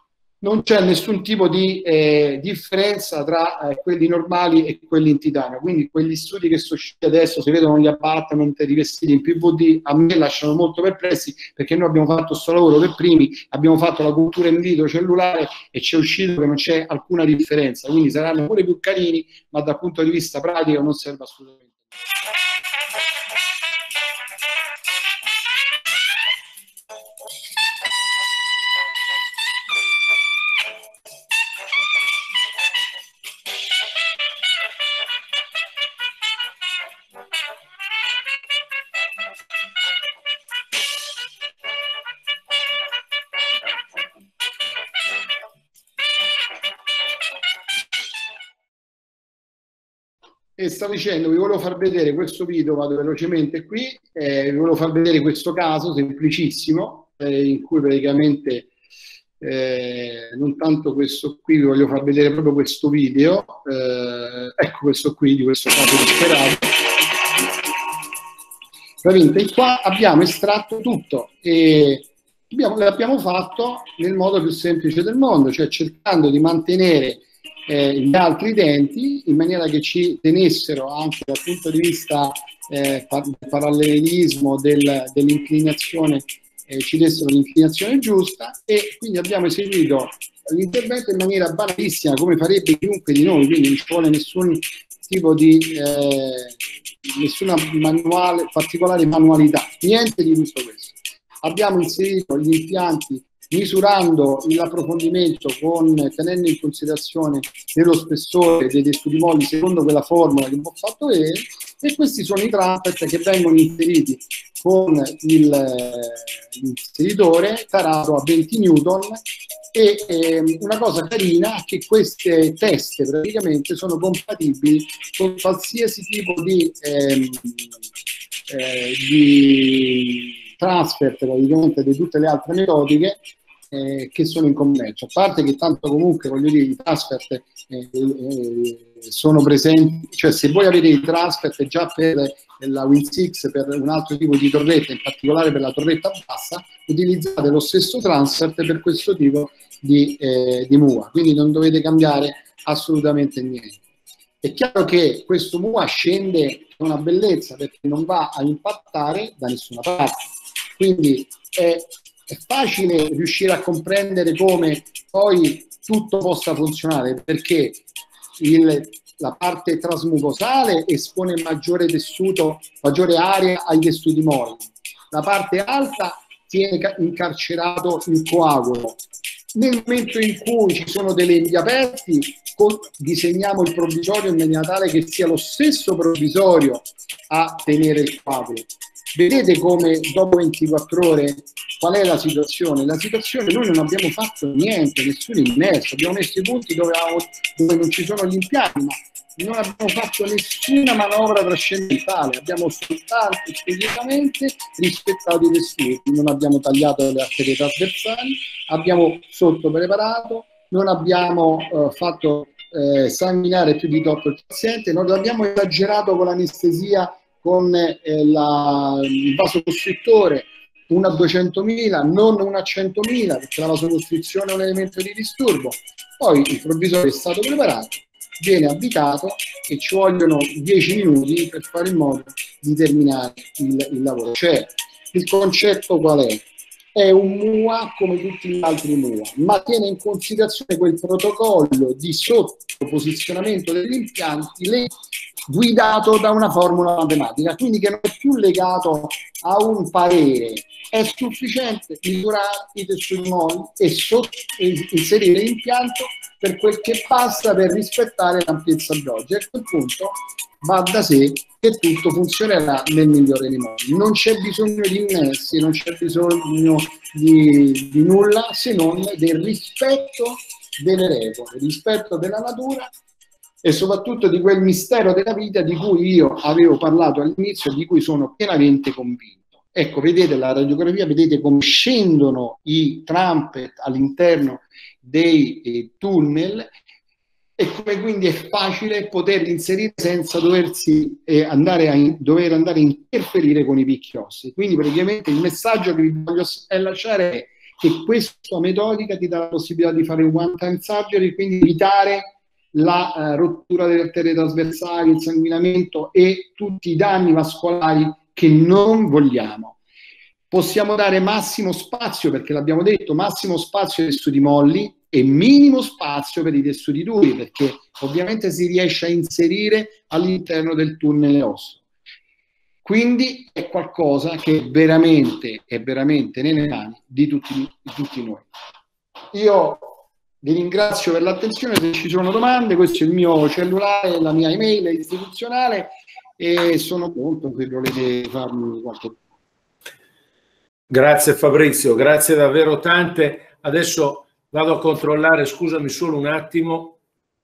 [SPEAKER 2] non c'è nessun tipo di eh, differenza tra eh, quelli normali e quelli in titanio. Quindi quegli studi che sono usciti adesso, si vedono gli abbattimenti rivestiti in P V D, a me lasciano molto perplessi, perché noi abbiamo fatto questo lavoro per primi, abbiamo fatto la cultura in vitro cellulare e ci è uscito che non c'è alcuna differenza. Quindi saranno pure più carini, ma dal punto di vista pratico non serve assolutamente. E stavo dicendo, vi volevo far vedere questo video, vado velocemente qui, eh, vi volevo far vedere questo caso semplicissimo, eh, in cui praticamente, eh, non tanto questo qui, vi voglio far vedere proprio questo video, eh, ecco questo qui, di questo caso disperato. Praticamente qua abbiamo estratto tutto, e l'abbiamo fatto nel modo più semplice del mondo, cioè cercando di mantenere eh, gli altri denti in maniera che ci tenessero anche dal punto di vista eh, del parallelismo, del, dell'inclinazione, eh, ci dessero l'inclinazione giusta, e quindi abbiamo eseguito l'intervento in maniera banalissima, come farebbe chiunque di noi, quindi non ci vuole nessun tipo di eh, nessuna manuale, particolare manualità, niente di tutto questo. Abbiamo inserito gli impianti misurando l'approfondimento, con, tenendo in considerazione lo spessore dei tessuti molli secondo quella formula che ho fatto vedere, e questi sono i trumpet che vengono inseriti con l'inseritore tarato a venti newton. E eh, una cosa carina è che queste teste praticamente sono compatibili con qualsiasi tipo di, eh, eh, di transfer, praticamente, di tutte le altre metodiche eh, che sono in commercio, a parte che tanto comunque, voglio dire, i transfer eh, eh, sono presenti, cioè se voi avete i transfer già per la Win sei, per un altro tipo di torretta, in particolare per la torretta bassa, utilizzate lo stesso transfer per questo tipo di, eh, di M U A, quindi non dovete cambiare assolutamente niente. È chiaro che questo M U A scende con una bellezza, perché non va a impattare da nessuna parte, quindi è, è facile riuscire a comprendere come poi tutto possa funzionare, perché il, la parte trasmucosale espone maggiore tessuto, maggiore area ai tessuti molli, la parte alta tiene incarcerato il coagulo. Nel momento in cui ci sono dei lembi aperti, disegniamo il provvisorio in maniera tale che sia lo stesso provvisorio a tenere il coagulo. Vedete come dopo ventiquattro ore qual è la situazione? La situazione, noi non abbiamo fatto niente, nessun immerso, abbiamo messo i punti dove, dove non ci sono gli impianti, ma non abbiamo fatto nessuna manovra trascendentale, abbiamo soltanto esclusivamente rispettato i tessuti, non abbiamo tagliato le arterie trasversali, abbiamo sottopreparato, non abbiamo eh, fatto eh, sanguinare più di tot il paziente, non abbiamo esagerato con l'anestesia, con eh, la, il vasocostrittore, una a duecentomila, non una a centomila, perché la vasocostrizione è un elemento di disturbo. Poi il provvisorio è stato preparato, viene avvitato e ci vogliono dieci minuti per fare in modo di terminare il, il lavoro. Cioè, il concetto qual è? È un M U A come tutti gli altri M U A, ma tiene in considerazione quel protocollo di sottoposizionamento degli impianti guidato da una formula matematica, quindi che non è più legato a un parere. È sufficiente misurare i tessuti molli e inserire l'impianto per quel che basta per rispettare l'ampiezza d'oggi. A quel punto va da sé che tutto funzionerà nel migliore dei modi. Non c'è bisogno di innessi, non c'è bisogno di, di nulla se non del rispetto delle regole, rispetto della natura e soprattutto di quel mistero della vita di cui io avevo parlato all'inizio e di cui sono pienamente convinto. Ecco, vedete la radiografia, vedete come scendono i trumpet all'interno dei eh, tunnel e come quindi è facile poterli inserire senza doversi eh, andare a in, dover andare a interferire con i picchi ossei. Quindi praticamente il messaggio che vi voglio lasciare è che questa metodica ti dà la possibilità di fare un one time surgery, quindi evitare la uh, rottura delle arterie trasversali, il sanguinamento e tutti i danni vascolari che non vogliamo. Possiamo dare massimo spazio, perché l'abbiamo detto, massimo spazio ai tessuti molli e minimo spazio per i tessuti duri, perché ovviamente si riesce a inserire all'interno del tunnel osseo. Quindi è qualcosa che veramente è veramente nelle mani di tutti, di tutti noi. Io vi ringrazio per l'attenzione, se ci sono domande, questo è il mio cellulare, la mia email istituzionale e sono pronto se volete farmi qualche.
[SPEAKER 1] Grazie Fabrizio, grazie davvero tante. Adesso vado a controllare, scusami solo un attimo.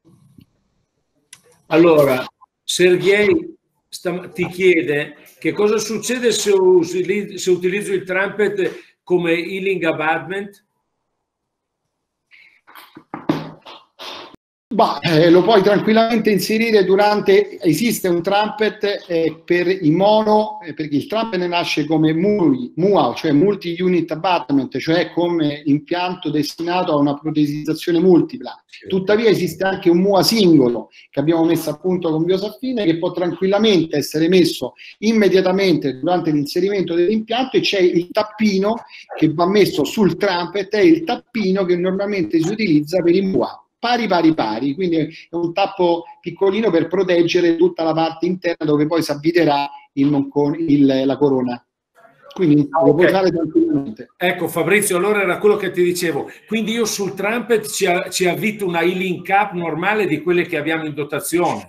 [SPEAKER 1] Allora, Sergei ti chiede che cosa succede se, usi, se utilizzo il trumpet come healing abutment?
[SPEAKER 2] Bah, eh, lo puoi tranquillamente inserire durante, esiste un trumpet eh, per i mono, eh, perché il trumpet ne nasce come M U I, M U A, cioè multi-unit abutment, cioè come impianto destinato a una protesizzazione multipla. Tuttavia esiste anche un M U A singolo, che abbiamo messo a punto con Biosaffine, che può tranquillamente essere messo immediatamente durante l'inserimento dell'impianto, e c'è il tappino che va messo sul trumpet, è il tappino che normalmente si utilizza per i M U A. Pari pari pari, quindi è un tappo piccolino per proteggere tutta la parte interna dove poi si avviterà il, il, la corona. Quindi lo
[SPEAKER 1] okay.
[SPEAKER 2] puoi usare tranquillamente.
[SPEAKER 1] Ecco Fabrizio, allora era quello che ti dicevo, quindi io sul trumpet ci, ci avvito una healing cap normale di quelle che abbiamo in dotazione.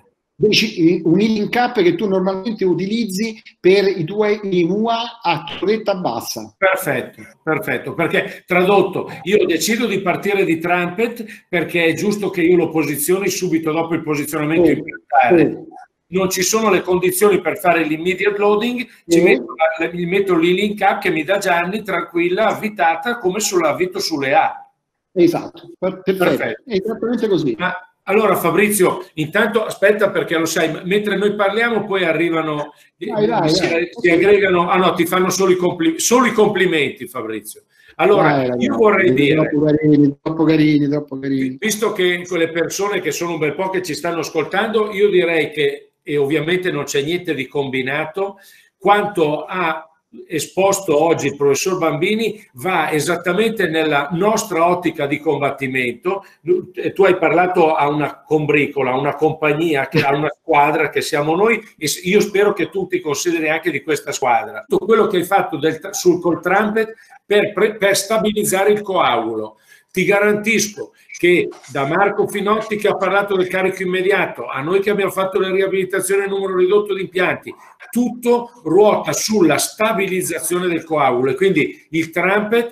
[SPEAKER 2] Un healing cap che tu normalmente utilizzi per i tuoi M U A a torretta bassa.
[SPEAKER 1] Perfetto, perfetto, perché tradotto, io decido di partire di trumpet perché è giusto che io lo posizioni subito dopo il posizionamento
[SPEAKER 2] Oh,
[SPEAKER 1] implantare.
[SPEAKER 2] oh.
[SPEAKER 1] Non ci sono le condizioni per fare l'immediate loading, ci
[SPEAKER 2] oh.
[SPEAKER 1] metto, gli metto l'healing cap che mi dà Gianni tranquilla, avvitata come sull'avvito sulle A.
[SPEAKER 2] Esatto, perfetto,
[SPEAKER 1] perfetto.
[SPEAKER 2] È esattamente così.
[SPEAKER 1] Ma allora Fabrizio, intanto aspetta, perché lo sai, mentre noi parliamo poi arrivano,
[SPEAKER 2] vai, vai,
[SPEAKER 1] si,
[SPEAKER 2] vai.
[SPEAKER 1] si aggregano, ah no, ti fanno solo i, compli, solo i complimenti Fabrizio. Allora, vai, ragazzi, io vorrei dire,
[SPEAKER 2] troppo carini, troppo carini, troppo carini.
[SPEAKER 1] Visto che quelle persone che sono un bel po' che ci stanno ascoltando, io direi che, e ovviamente non c'è niente di combinato, quanto ha esposto oggi il professor Bambini va esattamente nella nostra ottica di combattimento. Tu hai parlato a una combricola, a una compagnia, a una squadra che siamo noi, e io spero che tu ti consideri anche di questa squadra. Tutto quello che hai fatto del, sul col trumpet per, per stabilizzare il coagulo. Ti garantisco che da Marco Finotti, che ha parlato del carico immediato, a noi che abbiamo fatto la riabilitazione a numero ridotto di impianti, tutto ruota sulla stabilizzazione del coagulo, e quindi il trumpet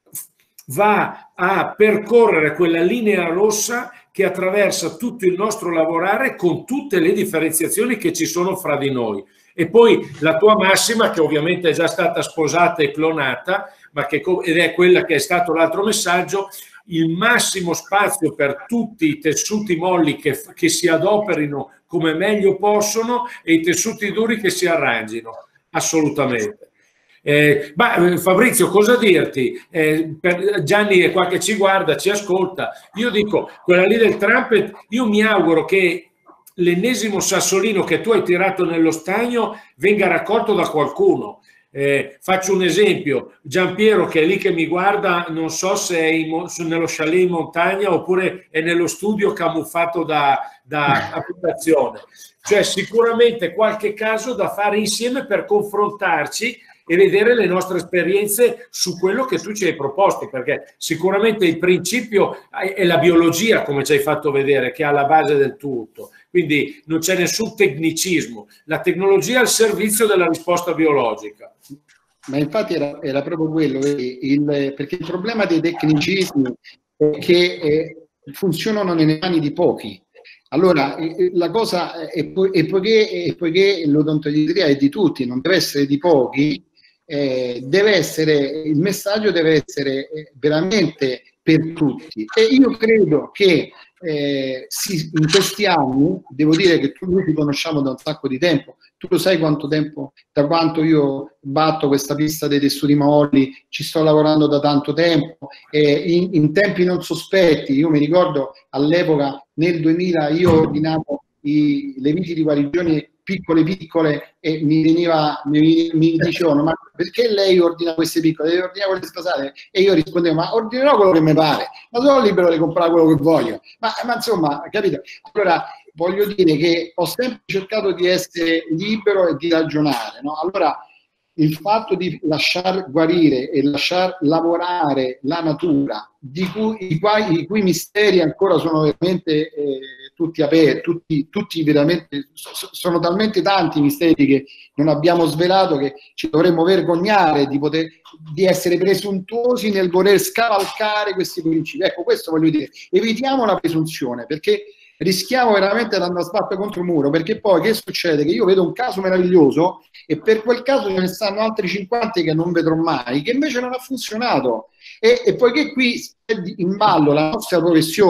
[SPEAKER 1] va a percorrere quella linea rossa che attraversa tutto il nostro lavorare, con tutte le differenziazioni che ci sono fra di noi. E poi la tua massima, che ovviamente è già stata sposata e clonata, ma che, ed è quella che è stato l'altro messaggio: il massimo spazio per tutti i tessuti molli che, che si adoperino come meglio possono, e i tessuti duri che si arrangino. Assolutamente. Eh, ma Fabrizio, cosa dirti? Eh, per Gianni è qua che ci guarda, ci ascolta. Io dico, quella lì del trumpet, io mi auguro che l'ennesimo sassolino che tu hai tirato nello stagno venga raccolto da qualcuno. Eh, faccio un esempio: Giampiero, che è lì che mi guarda, non so se è in, nello chalet in montagna oppure è nello studio camuffato da, da abitazione. Cioè sicuramente qualche caso da fare insieme per confrontarci e vedere le nostre esperienze su quello che tu ci hai proposto, perché sicuramente il principio è la biologia, come ci hai fatto vedere, che è alla base del tutto. Quindi non c'è nessun tecnicismo, la tecnologia al servizio della risposta biologica.
[SPEAKER 2] Ma infatti era, era proprio quello, il, perché il problema dei tecnicismi è che eh, funzionano nelle mani di pochi. Allora, eh, la cosa è, e poiché, poiché l'odontodiatria è di tutti, non deve essere di pochi, eh, deve essere, il messaggio deve essere veramente per tutti. E io credo che eh, sì, in questi anni, devo dire che tu noi ci conosciamo da un sacco di tempo, tu lo sai quanto tempo, da quanto io batto questa pista dei tessuti molli, ci sto lavorando da tanto tempo, eh, in, in tempi non sospetti. Io mi ricordo all'epoca, nel duemila, io ordinavo i, le viti di guarigione piccole piccole e mi veniva, mi, mi dicevano: ma perché lei ordina queste piccole? Deve ordinare quelle spasate? E io rispondevo: ma ordinerò quello che mi pare, ma sono libero di comprare quello che voglio. Ma, ma insomma, capito? Allora, voglio dire che ho sempre cercato di essere libero e di ragionare, no? Allora, il fatto di lasciar guarire e lasciar lavorare la natura, di cui, i, quali, i cui misteri ancora sono veramente eh, tutti aperti, tutti, tutti veramente, so, sono talmente tanti i misteri che non abbiamo svelato, che ci dovremmo vergognare di, poter, di essere presuntuosi nel voler scavalcare questi principi. Ecco, questo voglio dire, evitiamo la presunzione, perché rischiamo veramente di andare a sbattere contro il muro, perché poi che succede? Che io vedo un caso meraviglioso e per quel caso ce ne stanno altri cinquanta che non vedrò mai, che invece non ha funzionato, e, e poiché qui è in ballo la nostra professione,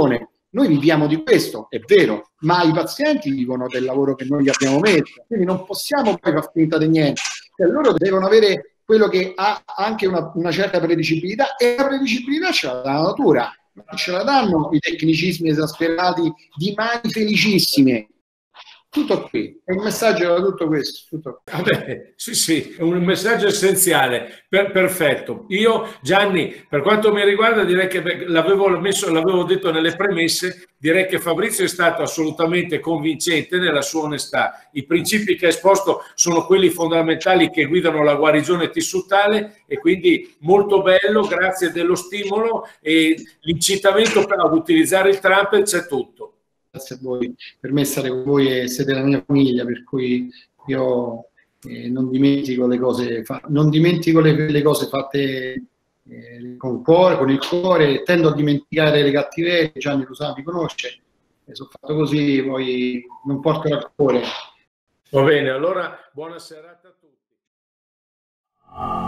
[SPEAKER 2] Noi viviamo di questo, è vero, ma i pazienti vivono del lavoro che noi gli abbiamo messo, quindi non possiamo poi far finta di niente. Cioè, loro devono avere quello che ha anche una, una certa predicibilità, e la predicibilità ce la dà la natura, non ce la danno i tecnicismi esasperati di mani felicissime. Tutto qui, è il messaggio da tutto questo. Tutto
[SPEAKER 1] Vabbè, sì, sì, è un messaggio essenziale, per, perfetto. Io, Gianni, per quanto mi riguarda, direi che l'avevo messo, l'avevo detto nelle premesse, direi che Fabrizio è stato assolutamente convincente nella sua onestà. I principi che ha esposto sono quelli fondamentali che guidano la guarigione tissutale, e quindi molto bello, grazie dello stimolo, e l'incitamento ad utilizzare il Trumpet, c'è tutto.
[SPEAKER 2] Grazie a voi, per me stare con voi e siete la mia famiglia, per cui io eh, non dimentico le cose, non dimentico le, le cose fatte eh, con il cuore, con il cuore, tendo a dimenticare le cattiverie. Gianni lo sa, mi conosce, e sono fatto così, poi non porto al cuore.
[SPEAKER 1] Va bene, allora buona serata a tutti.